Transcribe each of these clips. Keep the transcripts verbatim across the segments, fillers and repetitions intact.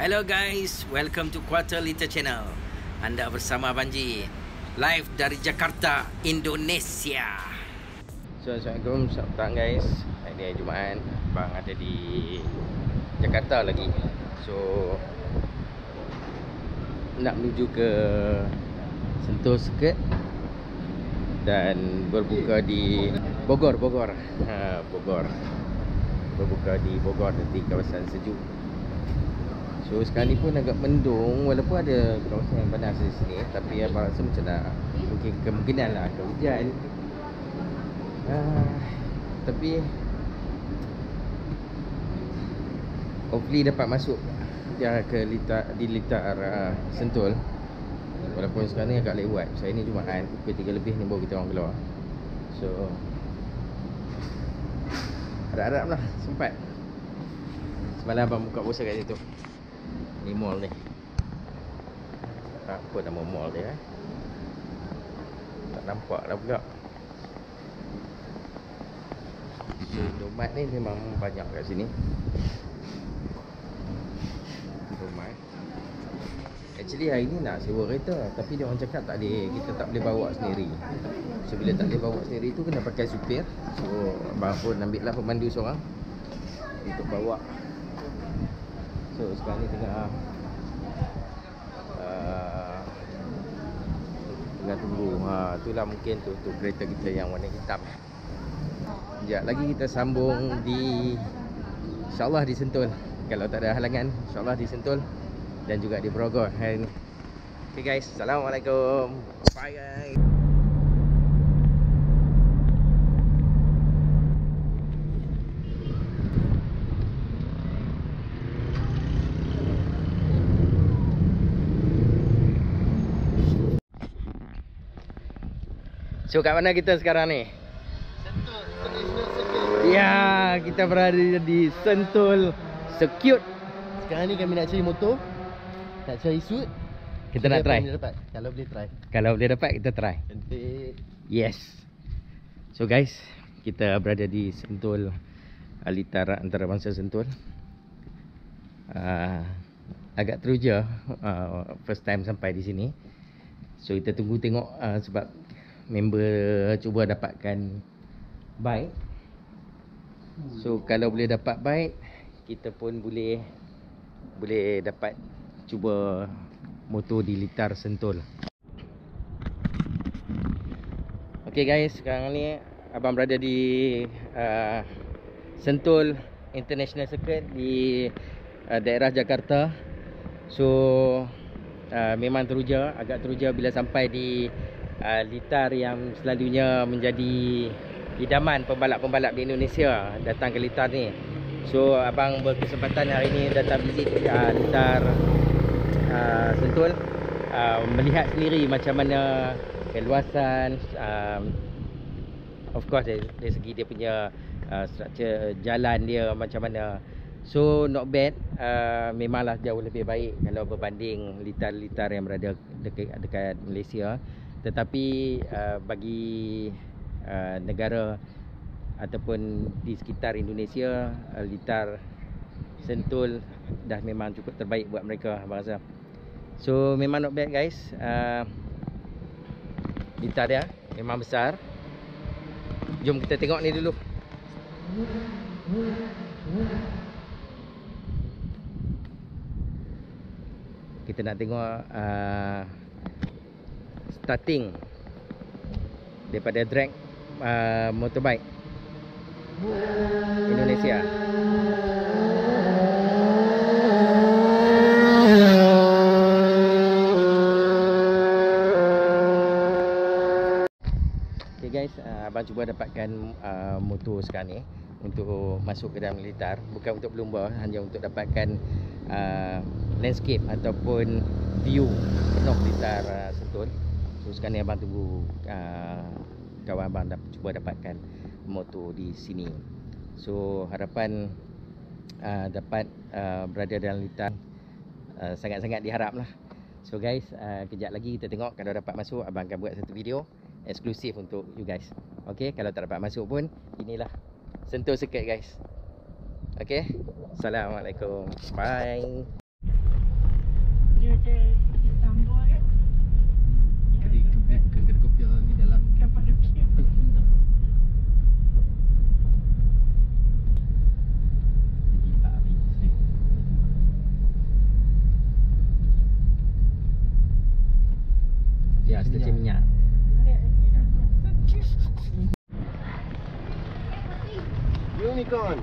Hello guys, welcome to Quarter Liter Channel. Anda bersama Banji, live dari Jakarta, Indonesia. So, Assalamualaikum, selamat petang guys. Hari ni Jumaat, Abang ada di Jakarta lagi. So, nak menuju ke Sentul Circuit dan berbuka di Bogor, Bogor. Ha, Bogor. Berbuka di Bogor, di kawasan sejuk. So sekarang ni pun agak mendung, walaupun ada kawasan yang panas di sini, tapi abang rasa macam nak mungkin kemungkinan lah akan hujan. Ah, tapi hopefully dapat masuk dia ke litar, di litar uh, Sentul. Walaupun sekarang ni agak lewat. Saya ni Jumaat pukul tiga lebih ni baru kita orang keluar. So harap-harap lah sempat. Semalam abang buka puasa kat situ. Ni mall ni. Apa nama mall dia eh? Tak nampak lah pula. Indomaret ni memang banyak kat sini. Indomaret. Actually hari ni nak sewa kereta, tapi dia orang cakap tak boleh, kita tak boleh bawa sendiri. So bila tak boleh bawa sendiri tu kena pakai supir. So abang pun ambil lah pemandu seorang untuk bawa. So sekarang ni tengah uh, tengah tunggu. Ha, itulah mungkin tu, tu kereta kita yang warna hitam. Sekejap lagi kita sambung di, InsyaAllah di Sentul. Kalau tak ada halangan, InsyaAllah di Sentul dan juga di Bogor. Okay guys, Assalamualaikum. Bye guys. So kat mana kita sekarang ni? Sentul International Circuit. Ya, kita berada di Sentul Circuit. Sekarang ni kami nak cari motor, nak cari suit. Kita nak try. Boleh dapat. Kalau boleh try. Kalau boleh dapat kita try. Cantik. Yes. So guys, kita berada di Sentul, litar antarabangsa Sentul. uh, Agak teruja uh, first time sampai di sini. So kita tunggu tengok uh, sebab member cuba dapatkan bike. So kalau boleh dapat bike, kita pun boleh boleh dapat cuba motor di litar Sentul. Okay guys, sekarang ni abang berada di uh, Sentul International Circuit di uh, daerah Jakarta. So uh, memang teruja, agak teruja bila sampai di Uh, litar yang selalunya menjadi idaman pembalap-pembalap di Indonesia datang ke litar ni. So abang berkesempatan hari ni datang visit uh, litar uh, Sentul, uh, melihat sendiri macam mana keluasan, um, of course dari, dari segi dia punya uh, struktur jalan dia macam mana. So not bad, uh, memanglah jauh lebih baik kalau berbanding litar-litar yang berada dekat, dekat Malaysia. Tetapi uh, bagi uh, negara ataupun di sekitar Indonesia, uh, litar Sentul dah memang cukup terbaik buat mereka, abang rasa. So memang not bad guys. uh, Litar dia memang besar. Jom kita tengok ni dulu. Kita nak tengok uh, starting daripada drag uh, motorbike Indonesia. Okay guys, uh, abang cuba dapatkan uh, motor sekarang ni untuk masuk ke dalam litar. Bukan untuk berlumba, hanya untuk dapatkan uh, landscape ataupun view penuh litar uh, Sentul. So sekarang ni abang tunggu uh, kawan abang dapat, cuba dapatkan motor di sini. So harapan uh, dapat uh, berada dalam litar uh, sangat-sangat diharap lah. So guys, uh, kejap lagi kita tengok. Kalau dapat masuk, abang akan buat satu video eksklusif untuk you guys. Okay, kalau tak dapat masuk pun, inilah Sentul Circuit guys. Okay, Assalamualaikum. Bye. ke Istanbul kan. Jadi ni bukan kedai kopi yang ni dalam. Kapadokia. Lagi tak habis ni. Ya, stesen minyak. Unicorn.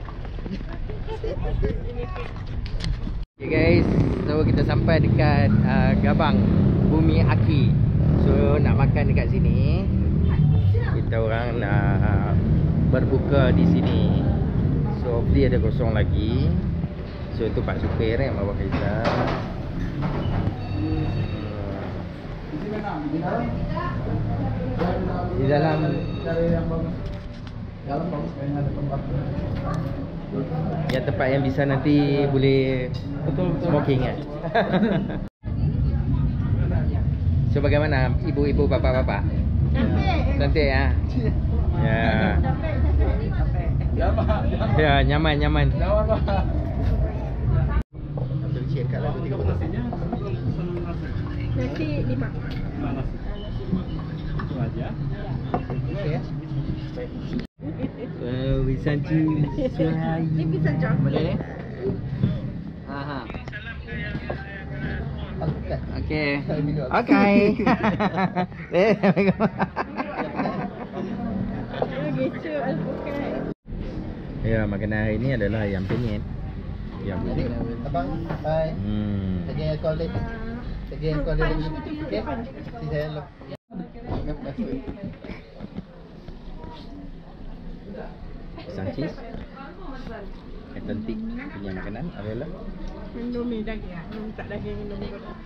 Okay guys, so kita sampai dekat uh, Gabang Bumi Aki. So nak makan dekat sini. Kita orang nak berbuka di sini. So hopefully ada kosong lagi. So itu Pak Supir yang bawa kita. Di dalam Cara yang bagus. Dalam bagus kan ada tempat. ya tempat yang bisa nanti boleh Betul betul. smoking kan. So bagaimana ibu-ibu bapak-bapak? Cantik. Cantik ya. Ya. Capek, capek. Capek. Ya, nyaman nyaman. Ambil cien kat lagu tiga belas. Nasi lima. Itu aja. Okey ya. Uh, Wisanju Suhai. Ini pisang coklat. Boleh ni? Aha. Alpukat. Okey. Minum. Okey. Eh, Gitu alpukat. ya, makanan hari ni adalah ayam penyet. Ayam Jadi, penyet. abang, bye. Hmm. Lagi yang call dia. Lagi yang call dia lagi. Okey. Si saya lo. Pisang cheese. Authentic punya makanan adalah Indomie daging. Indomie tak daging, Indomie goreng.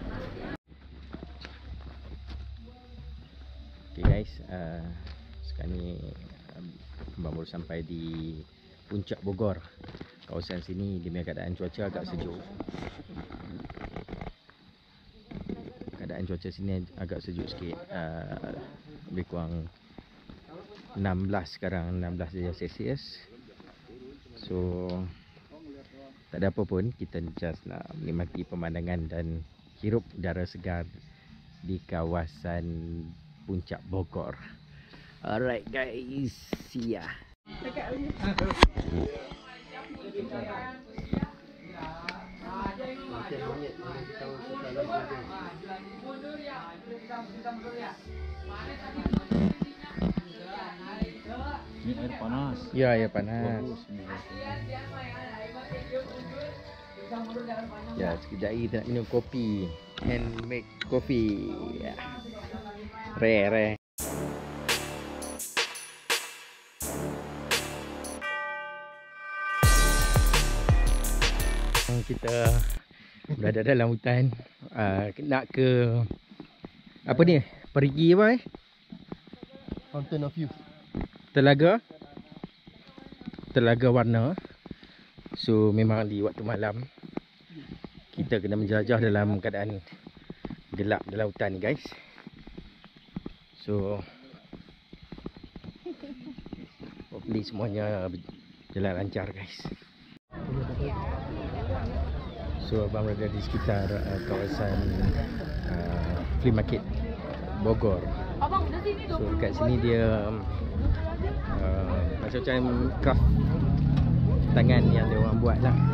Okay guys, uh, sekarang ni um, abang baru sampai di Puncak Bogor. Kawasan sini di mana keadaan cuaca agak sejuk. Keadaan cuaca sini agak sejuk sikit. Uh, lebih kurang enam belas sekarang, enam belas darjah Celsius. So tak ada apa pun, kita just nak menikmati pemandangan dan hirup udara segar di kawasan Puncak Bogor. Alright guys, see ya. Dekat ni. Ni air panas. Ya, ya panas. Ya, sekejap lagi kita nak minum kopi. Handmade coffee. Ya. Rare, rare. Kita berada dalam hutan, uh, nak ke apa ni? Perigi apa eh? Fountain of Youth. Telaga. Telaga warna. So memang di waktu malam kita kena menjelajah dalam keadaan gelap dalam hutan ni guys. So hopefully semuanya berjalan lancar guys. So abang berada di sekitar uh, kawasan uh, flea market Bogor. So dekat sini dia uh, macam-macam craft tangan yang dia orang buat lah.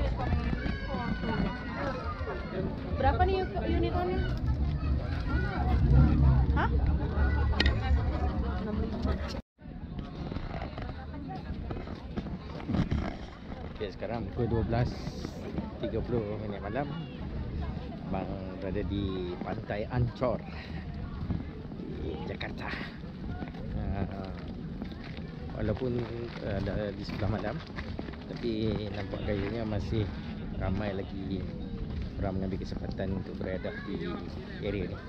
Berapa ni unicornnya? Hah? Okay, sekarang pukul dua belas tiga puluh minit malam. Abang berada di Pantai Ancor di Jakarta. Uh, walaupun uh, dah di sebelah malam, tapi nampak gayanya masih ramai lagi orang mengambil kesempatan untuk beradap di area ni.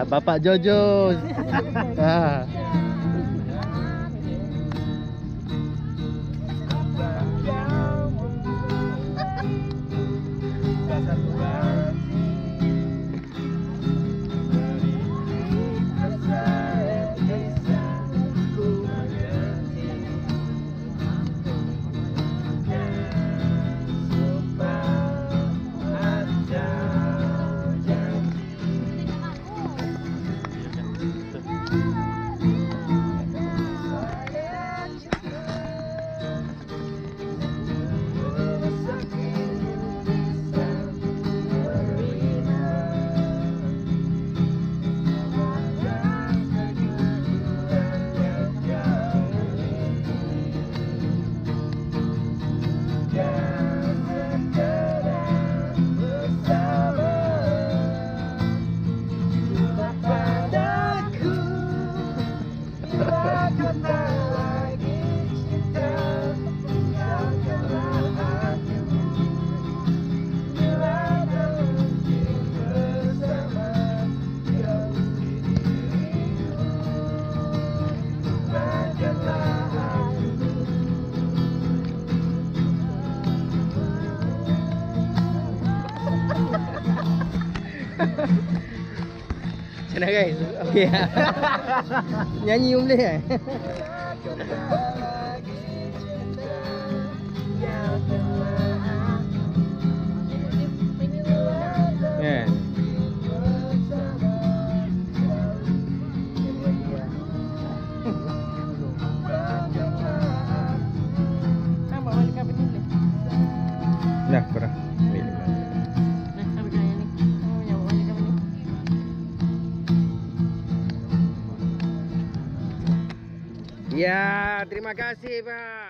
Bapak Jojo. Ha. Macam mana guys? Okey. Nyanyi pun boleh kan? Kan? Kan bawa balik apa ni boleh? Dah, korang. Ambil. Nah, ambil yang ni. Oh, yang bawa balik apa ni? Ya, terima kasih, Pak.